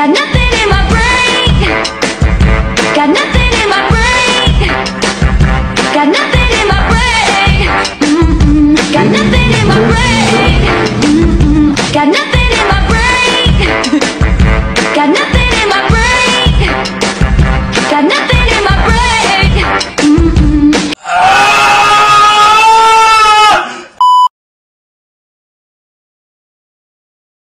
Got nothing in my brain. Got nothing in my brain. Got nothing in my brain. Got nothing in my brain. Got nothing in my brain. Got nothing.